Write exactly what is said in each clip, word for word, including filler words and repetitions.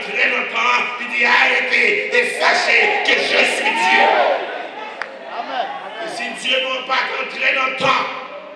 entrer dans le temps, il dit arrêtez et sachez que je suis Dieu. Amen. Et si Dieu n'a pas entré dans le temps,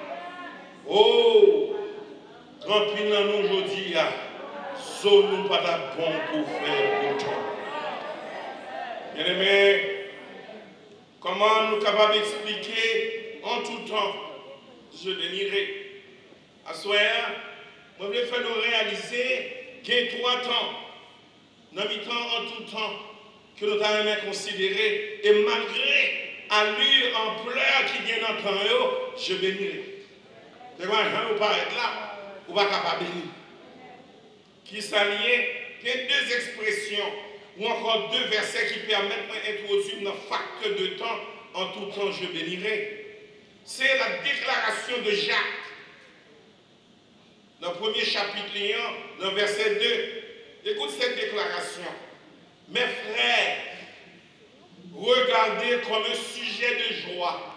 oh, grand pile dans nous aujourd'hui, sauf nous pas de bon pour faire autant. Bien aimé, comment nous sommes capables d'expliquer en tout temps, je bénirai. À ce soir, je voulais faire nous réaliser qu'il y a trois temps, dans le temps en tout temps, que nous avons considéré, et malgré allure, ampleur qui vient dans le temps, je bénirai. C'est quoi, je ne pas être là, ou pas capable de bénir. Qui s'allie, il y a deux expressions, ou encore deux versets qui permettent d'introduire un facteur de temps, en tout temps je bénirai. C'est la déclaration de Jacques. Dans le premier chapitre, dans le verset deux, écoute cette déclaration. Mes frères, regardez comme un sujet de joie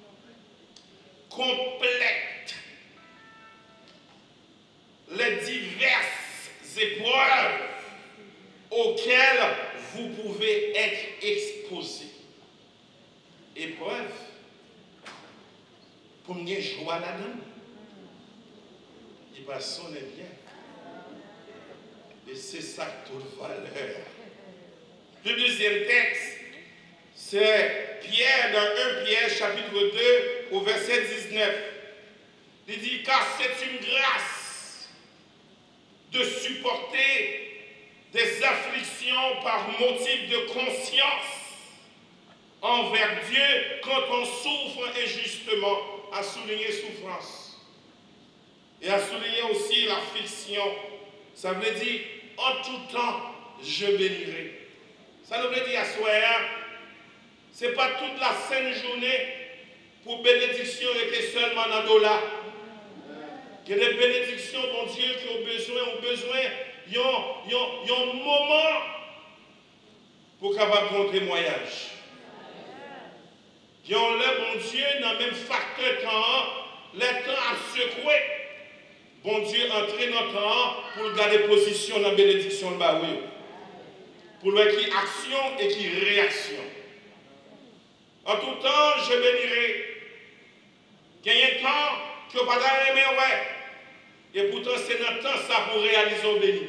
complète les diverses épreuves auxquelles vous pouvez être exposés. Épreuve pour me joie là-dedans. Il va sonner bien. Et c'est ça toute valeur. Le deuxième texte, c'est Pierre dans un Pierre chapitre deux au verset dix-neuf. Il dit, car c'est une grâce de supporter des afflictions par motif de conscience envers Dieu quand on souffre injustement, à souligner souffrance. Et à souligner aussi l'affliction. Ça veut dire, en tout temps, je bénirai. Ça veut dire à soi, ce n'est pas toute la sainte journée pour bénédiction était seulement dans le dollar. Il y a des bénédictions, mon Dieu, qui ont besoin, ont besoin, il y a un moment pour capable de témoignage. Il y a le bon Dieu, dans le même facteur temps, le temps a secoué. Bon Dieu entrer dans le temps pour garder position dans la bénédiction de Baoui. Pour voir qui action et qui réaction. En tout temps, je bénirai. Il y a un temps que pas d'aimer, ouais. Et pourtant, c'est dans le temps ça pour réaliser au béni.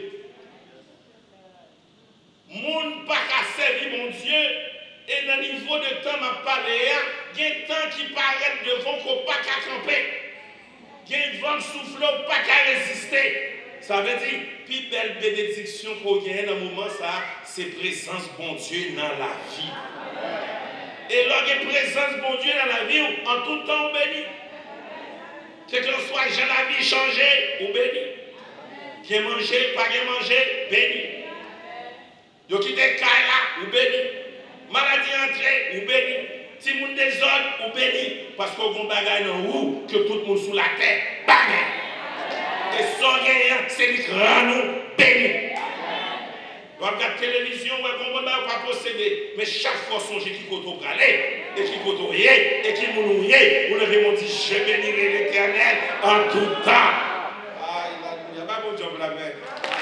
Moun pas qu'à servir mon Dieu, et dans le niveau de temps, m'a parlé, il y a un temps qui paraît devant qu'on pas qu'à camper. Il y a une vent souffle, pas qu'à résister. Ça veut dire, plus belle bénédiction qu'on gagne dans le moment, ça, c'est présence bon Dieu dans la vie. Et lorsqu'il y a présence bon Dieu dans la vie, en tout temps, on bénit. Que qu'on soit, j'ai la vie changée, on bénit. Qui mangé, pas qui mangé, béni. Yo qui te caille là, ou béni. Maladie entrée, ou béni. Si moun désordre, ou béni. Parce qu'on a un bagage dans où que tout le monde sous la terre, bang. Et sans rien, c'est lui qui rend nous béni. On regarde la télévision, on ne va pas posséder. Mais chaque fois, songez qui côté au aller, et qui côté au yé, et qui mounouye, vous devez me dire, je bénirai l'Éternel en tout temps. Ah, il n'y a pas bon job là-bas.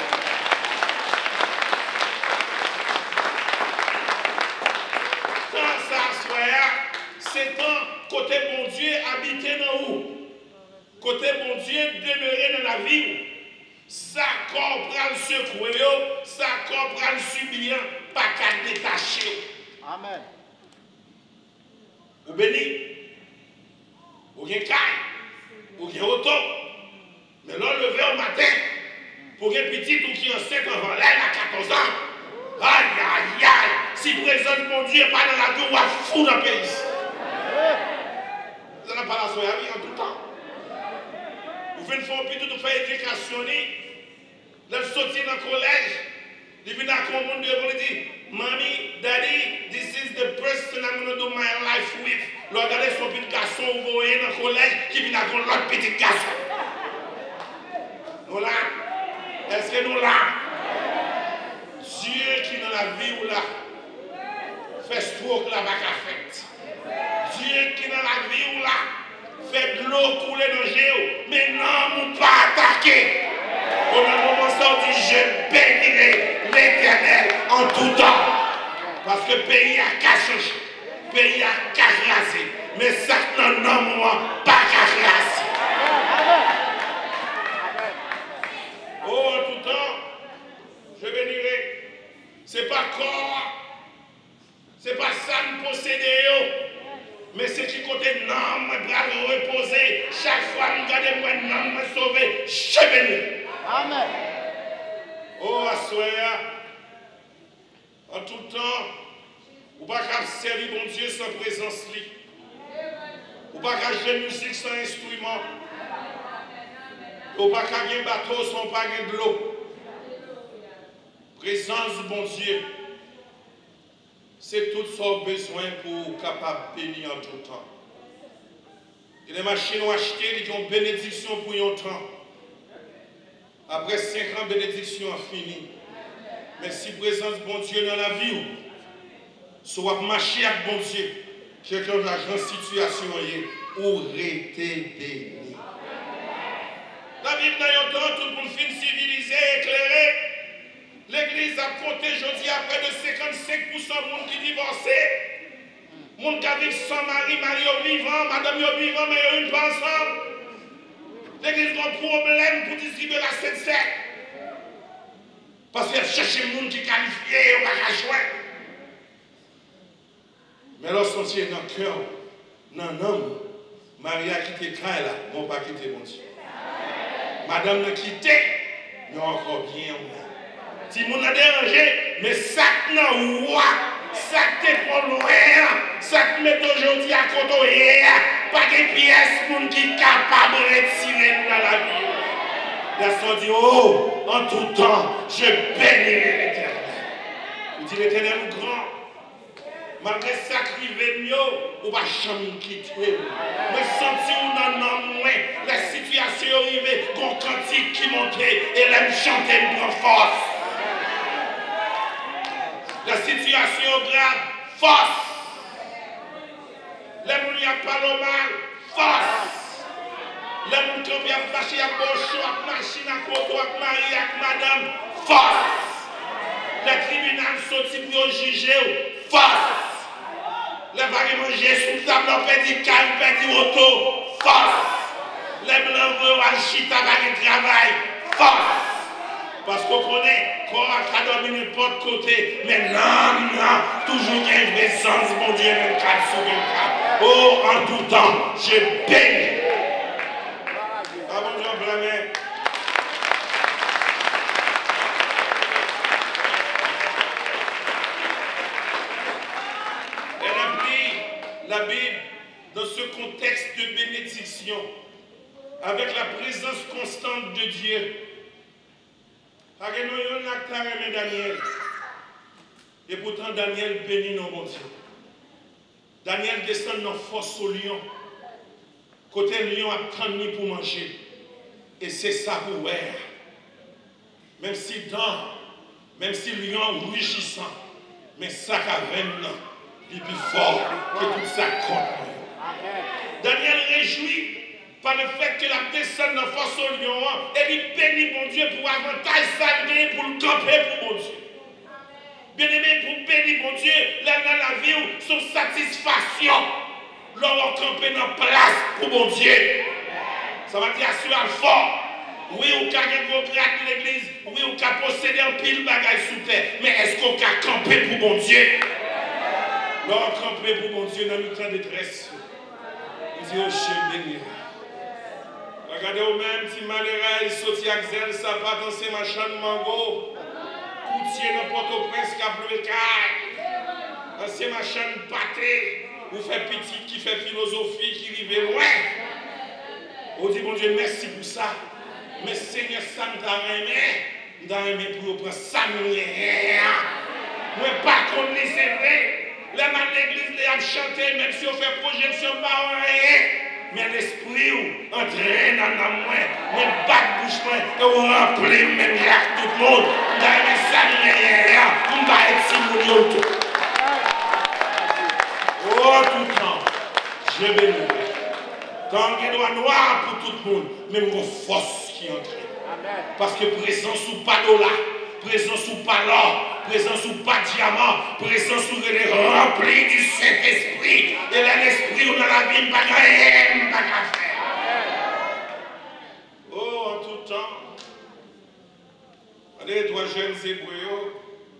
Quand ça soit, c'est quand côté bon Dieu habiter dans où? Côté bon Dieu demeurer dans la vie. Ça comprend le secoué, ça comprend le subir, pas qu'à détacher. Amen. Ou béni, ou bien caille, ou bien auto. Mais là, levé au matin, pour une petite ou qui en sept ans, là, à quatorze ans. Aïe, aïe, aïe. Si présence mon Dieu n'est pas dans la vie, on va fou dans le pays. Vous n'avez pas la soirée en tout temps. Vous venez faire un petit tout faire éducation. Là, je sorti dans le collège. Il vient à la monde devant lui dire, Mommy, Daddy, this is the person I'm going to do my life with. Là, regardez son petit garçon, vous voyez dans le collège, qui vient à l'autre petit garçon. Nous là, est-ce que nous là? Dieu qui est dans la vie ou là, fait stroke là, bac à fête. Dieu qui est dans la vie ou là, fait de l'eau couler dans le géo, mais non, nous pas attaquer. Au moment où on dit, je bénirai l'Éternel. Parce que le pays a qu'à changer. Le pays a qu'à craser. Mais ça, non, non, moi, pas qu'à craser. Oh, en tout temps, je bénirai. Ce n'est pas corps. Ce n'est pas ça nous posséder. Mais c'est qui côté non, moi, bras reposer. Chaque fois, nous gardons moi, non, moi, sauver. Je bénis. Amen. Oh, Assoya, en tout temps, ou pas qu'à servir mon Dieu sans présence li. Ou pas qu'à jouer musique sans instrument. Ou pas qu'à gagner bateau sans pas gagner de l'eau. Présence du bon Dieu. C'est tout son besoin pour capable bénir en tout temps. Et les machines ont acheté, ils ont bénédiction pour un temps. Après cinq ans, bénédiction a fini. Mais si présence bon Dieu dans la vie, soit marcher avec bon Dieu, quelqu'un dans une situation où rester béni. La Bible dans un temps, tout le monde fin civilisé, éclairé. L'église a compté aujourd'hui à près de cinquante-cinq pour cent de monde qui divorcé. Monde qui vit sans mari, mari vivant, madame vivant, mais une pas ensemble. L'église a un problème pour distribuer la sept sept. Parce qu'elle cherche les gens qui qualifiés, on va la joindre. Mais lorsqu'on tient dans le cœur, non, non, Marie a quitté Kaila, là, mon pas quitté mon Dieu. Madame n'a quitté, mais encore bien. Si mon a dérangé, mais ça n'a roi, ça te prend loin, ça te met aujourd'hui à côté, pas de pièce pour qui est capable de retirer dans la vie. La soeur dit, oh, en tout temps, je bénirai l'Éternel. Il dit, l'Éternel grand. Malgré ça qui veut mieux, on va jamais quitter. Mais senti ou non, non, moins, la situation arrivée, qu'on cantique qui montait, et l'aime chanter une grande force. La situation grave, force. Les gens qui parlent mal, force. Les gens qui ont fâché à gauche, à machine, à côté, à mari, à madame, force. Les tribunaux sont pour juger, force. Les gens manger sous table, on peut dire calme, on peut dire auto, force. Les blancs veulent agir, travailler, travail, force. Parce qu'on connaît, corps à dormir n'importe côté, mais non, non, toujours il y a une présence, mon Dieu, vingt-quatre sur vingt-quatre. Oh, en tout temps, je bénis. Ah bon, Dieu, blâmé. Elle a pris la Bible dans ce contexte de bénédiction, avec la présence constante de Dieu. Daniel. Et pourtant, Daniel bénit nos bon Dieu. Daniel descend dans force au lion. Côté lion a tendu pour manger. Et c'est ça pour voir. Même si dans, même si lion rugissant, mais ça qu'a vraiment, il est plus fort que tout ça contre. Daniel réjouit par le fait que la descend dans force au lion, et il bénit mon Dieu pour avantage salvé pour le camper pour mon Dieu. Bien aimé, pour bénir mon Dieu, là dans la vie, son satisfaction, l'on camper dans place pour mon Dieu. Ça va dire assurer fort. Oui, on peut gagner l'église, oui, on peut posséder un pile bagaille sous terre, mais est-ce qu'on peut camper pour mon Dieu? L'on camper pour mon Dieu dans le temps de détresse. Il dit, oh, je bénis. Regardez vous-même, si malheureux, il saute à Xel, ça va danser ma chaîne mango. Coutier dans Port-au-Prince, qui a plus de caille. Danser ma chaîne pâté. Vous faites petit qui fait philosophie, qui rive loin. On dit, bon Dieu, merci pour ça. Mais Seigneur, ça me t'a aimé. Je t'ai aimé pour prendre ça, moi, pas qu'on les c'est vrai. Les gens de l'église, les ont chanté, même si on fait projection, pas rien. Mais l'esprit entraîne dans moi, même pas de bouche, et on remplit même là tout le monde. Dans les salles, on va être si nous tout. Oh, tout le temps, je bénis. Quand il doit noir pour tout le monde, même vos forces qui entrent. Parce que présence ou pas là, présence ou pas là, présence ou pas diamant, présence ou est remplie du Saint-Esprit. Et là, l'Esprit ou dans la vie, pas rien, pas qu'à faire. Oh, en tout temps, les trois jeunes Hébreux,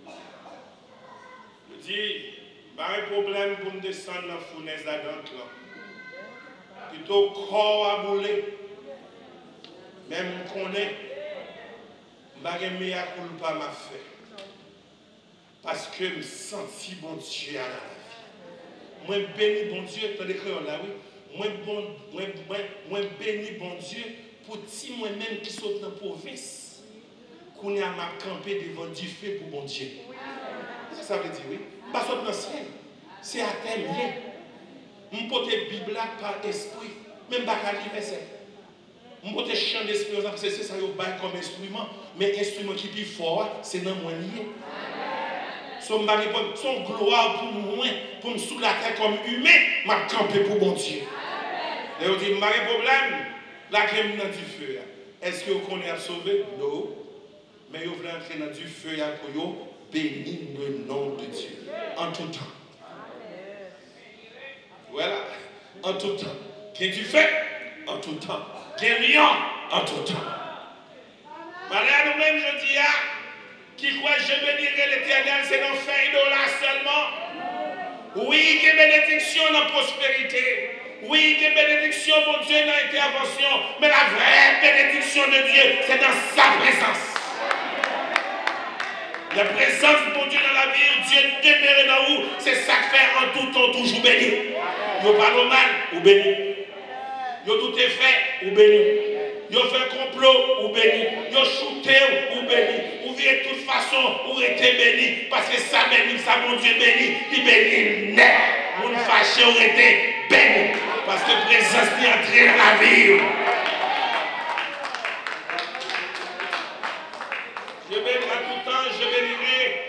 je dis, pas un problème pour me descendre dans la fournaise d'Adam là. Plutôt corps à bouler. Même qu'on est, je ne vais pas m'a fait. Parce que je me sens bon Dieu à la vie. Moi béni bon Dieu, tu as l'écrit là, oui. Moi bon, moi, moi, moi béni bon Dieu pour ti moi-même qui saute dans la province. Qu'on a m'a campé devant du feu pour bon Dieu. Ça, ça veut dire oui. Pas saute dans le ciel. C'est à tel lien. Je porte la Bible par esprit. Même pas qu'à l'université. Je porte le chant d'esprit parce que c'est ça comme instrument. Mais instrument qui est plus fort, c'est dans mon lié. Son gloire pour moi, pour me sous la terre comme humain, m'a campé pour bon Dieu. Et on dit, pas de problème, la crème dans du feu. Est-ce que vous connaissez sauver? Non. Mais vous voulez entrer dans du feu pour vous bénir le nom de Dieu. En tout temps. Voilà. En tout temps. Qu'est-ce que tu fais? En tout temps. Qu'est-ce lion? En tout temps. Malgré à nous-mêmes, je dis, ah, qui croit je bénirai l'Éternel, c'est dans fin de là seulement. Oui, que bénédiction dans la prospérité. Oui, que bénédiction, mon Dieu, dans l'intervention. Mais la vraie bénédiction de Dieu, c'est dans sa présence. La présence de mon Dieu dans la vie, Dieu demeure dans vous, c'est ça que fait en tout temps toujours béni. Vous parlez mal, ou béni. Vous tout est fait, ou béni. Vous fait complot, ou béni. Vous shooté, ou béni. Vous vivez de toute façon, ou été béni. Parce que ça béni, ça mon Dieu béni, il béni net. Vous ne fâchez, ou été béni. Parce que la présence est entrée dans la vie. Je bénirai à tout temps, je bénirai.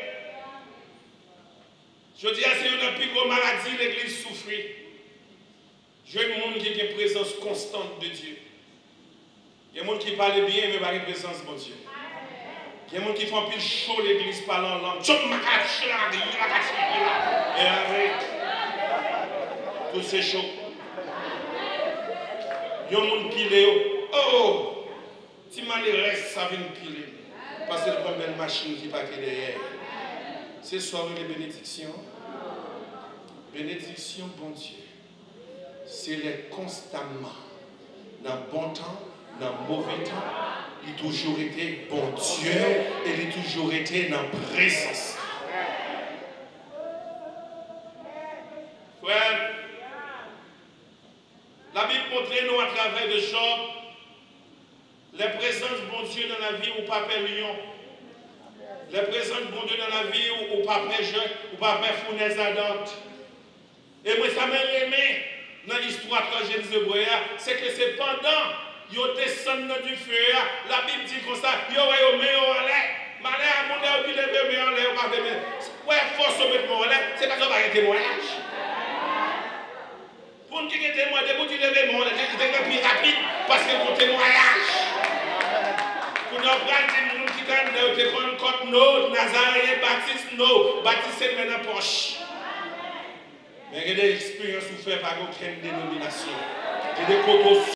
Je dis à c'est une plus grosse maladie, l'église souffre. Je veux un monde qui a une présence constante de Dieu. Il y a des gens qui parlent bien, mais pas une présence de Dieu. Il y a des gens qui font plus chaud l'église parlant en langue. Et après, tout c'est chaud. Il y a des gens qui pilent. Oh, si mal reste, ça vient piler. Parce que c'est une belle machine qui part derrière. C'est soir les bénédictions. Bénédiction, bon Dieu. C'est les constamment, dans le bon temps, dans le mauvais temps, il a toujours été bon Dieu et il a toujours été dans la présence. Frère, la Bible montre nous à travers de Job les présences de bon Dieu dans la vie ou pas père lion. Les présences de bon Dieu dans la vie ou pas père jeune ou pas père fournaise ardente. Et moi, ça m'a aimé dans l'histoire de la Genèse hébreu, c'est que c'est pendant qu'ils descendent dans du feu, la Bible dit comme ça, ils ont mis en l'air. Malheur à mon air, ils ont mis en l'air, ils ont mis en l'air. Ouais, force de mettre en l'air, c'est parce qu'on va arrêter mon âge. Pour nous dire que témoin, dès que tu lèves mon l'air, c'est plus rapide parce que mon témoignage. Pour nous prendre des gens qui ont des côte non, Nazareth, Baptiste, non, Baptiste, c'est maintenant poche. Mais il y a des expériences où faire par aucune dénomination. Il y a des côtes